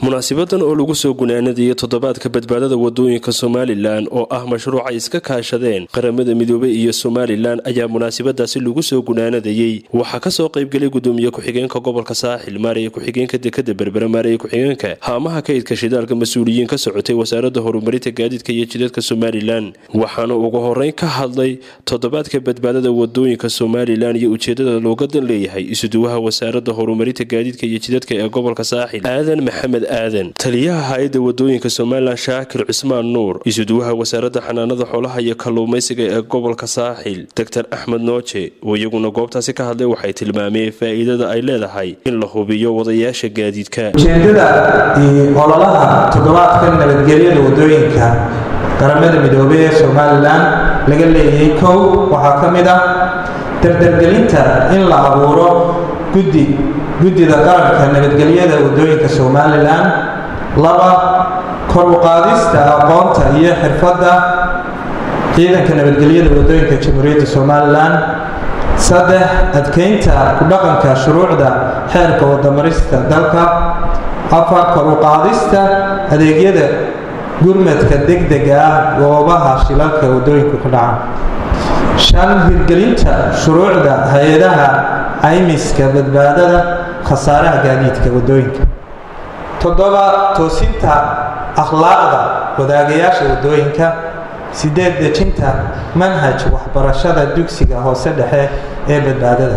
munaasabadan oo lagu soo gunaanadiyay toddobaadka badbaadada wadooyinka Somaliland oo ah mashruuc ay iska kaashadeen qaramada midoobay iyo Somaliland ayaa munaasabadaasi lagu soo gunaanadiyay waxa ka soo qayb galay gudoomiye ku-xigeenka gobolka Saaxil Maariye ku-xigeenka dekada Berbera Maariye ku-xigeenka haamaha kaydka shidaalka mas'uuliyiin ka socotay wasaaradda horumarinta gaadiidka iyo jidadka Somaliland waxaana ugu horeyn ka hadlay toddobaadka badbaadada wadooyinka Somaliland iyo ujeedada looga dan leeyahay isuduwaha wasaaradda horumarinta gaadiidka iyo jidadka ee gobolka Saaxil Aadan Maxamed آذن تليها هايدا ودوينك سومالان شاكر عثمان نور يسدوها وسارة حنانة حولها يكالوميسيغا قبل كساحل دكتور أحمد نوتشي ويقولنا قوبتا سيكا هالي وحي تلمامي فائدة ايلادا هاي إن لهو بيو وضياشا قاديد كا جيدة أولالها تضوات كنا بتقرية ودوينك قرامير مدوبية سومالان لقل لي هيكو وحاكمدا تردرقلينتا إن لعبورو gudida qaranka nabadgelyada wadooyinka Somaliland laba kor u qaadista aqoonta iyo xirfadda ciidanka nabadgelyada wadooyinka Jamhuuriyadda Somaliland saddex adkeynta ku dhaqanka shuruucda xeerka wadamarista dalka afar kor u qaadista adeegyada gurmadka degdega ah goobaha shilalka wadooyinka ku dhaca shan hirgelinta shuruucda hay'adaha caymiska badbaadada khasaaraha gaadiidka wadooyinka toddoba toosinta akhlaaqda wadaagayaasha wadooyinka sideed dejinta manhaj waxbarashada dugsiga hoose dhexe ee badbaadada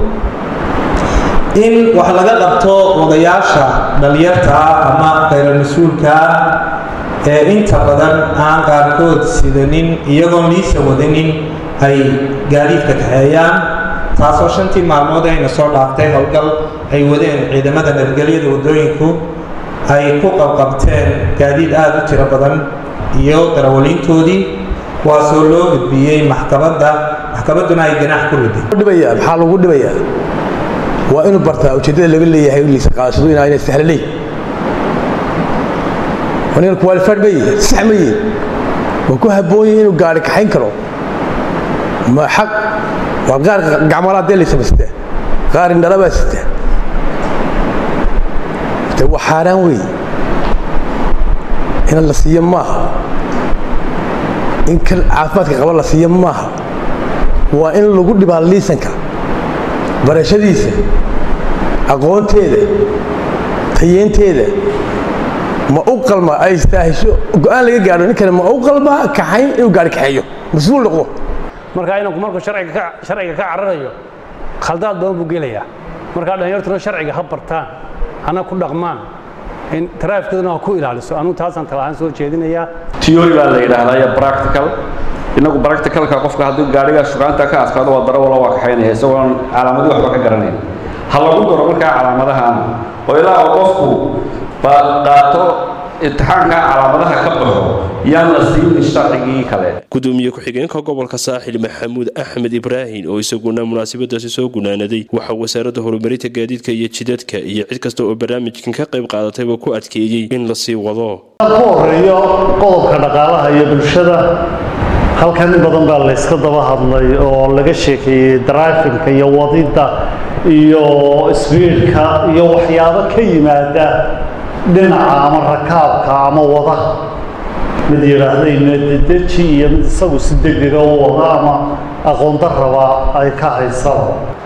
in wax laga qabto wadayaasha dhalinyarta ama qayb mas'uulka ee inta badan aan qaarkood sidanin iyagoo liisa wadanin ay gaadiidka kaxeeyaan taasoo shantii maalmood ayna soo dhaaftay howlgal ay wadeen ciidamada nabadgelyada wadooyinku ay ku qabqabteen gaadiid aad u tiro badan iyo darawaliintoodii kuwaasoo loo gudbiyey maxkamadduna ay ganax ku riday maxaa lagu dhibayaa waa inuu bartaa ujeedada laga leeyahay liisa qaadashadu inay sahlalay ونين كواليفايد بي سحمي وكوها بوي إنه قاعد كحين كرو ما حق وقار قعمرات دي اللي سبسته قار إن لا بسته تو حرامي إن الله سيم ماها إن كل عافاتك قبل الله سيم ماها وإن لو قد بالليسنك برشديسه أقون تيده تيين تيده ما أقل ما أيستاهشوا قال لي قالوا إن كان ما أقل ما كحين وقال كحيو مسؤول لقوه مركا إنه مركو شرعي كعرّيو خلدات دون بقيليا مركا ده يرتنا شرعي خبرتان أنا كل رقمان إن تراف كده أنا كويل على السؤال أنا تاسن تلاحظ سوى شيء دينا يا تيوري ولا إله يا براكتيكال إنه براكتيكال كقف كهدو قارئة شغلان تكاس كهدو وضرب ولا واقعين هي سواء علامة واحدة كجرانين هلا بقول مركا علامة هان وإلا وقفه فقاتو اتحانka calaamadaha ka baxo yaan la siin sharcigii kale gudoomiye ku-xigeenka gobolka Saaxil Maxamuud Axmed Ibraahin oo isaguna munaasabadaasi soo gunaanaday waxa wasaaradda horumarinta gaadiidka iyo jidadka iyo cid kasta oo barnaamijkan ka qayb qaadatay oo ku adkeeyay in la sii wado horeeyo qodobka dhaqaalaha iyo bulshada halkan badan baa la iska daba hadlay oo laga sheekeeyay driving-ka iyo wadida iyo speed-ka iyo waxyaabo ka yimaada dhinaca ama rakaabka ama wada mid yiraahdayna dedeji iyo mid isagu si degdeg ah wada ama aqoon darraba ay ka haystaan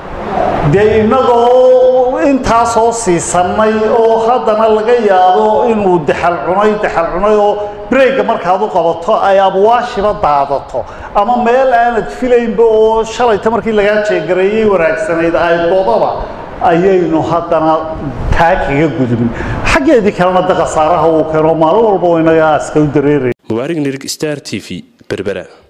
deynadoo intaas oo siisanay oo haddana laga yaabo inuu daxal cunay oo break markaad u qabato ay abwaashiba daadato ama meel aanad filaynba oo shalayta markii laga jeegareeyay waraagsaneyd ay doodaba ayaynu haddana taakiga gudubin xageedii kalena qasaaraha uu keeno maalin walba inaga aska u dareeray Mubarak Nirig Star TV Berbera